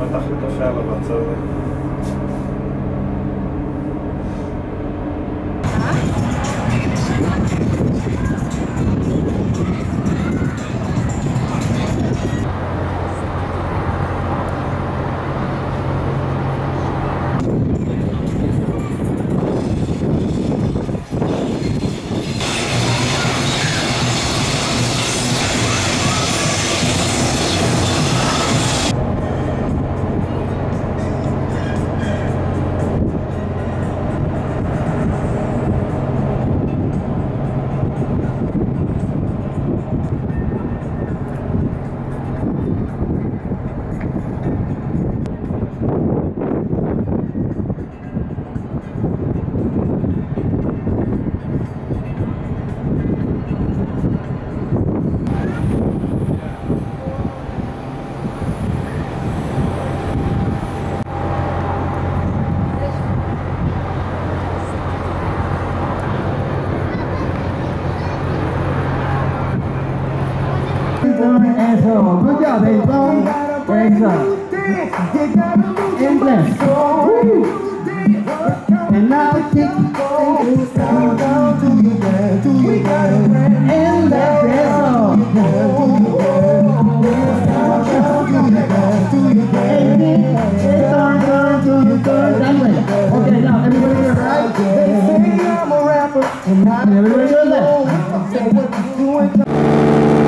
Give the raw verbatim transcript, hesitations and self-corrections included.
מתחת אפל בצורת. Asshole. Good job, baseball. Thanks up. And bless. And now kick. Down, down to your dad, to your dad. And that's asshole. To your dad, to your dad. Down, down to your dad. Okay, now everybody get right. They say I'm a rapper, and not everybody does that. Say what you doing.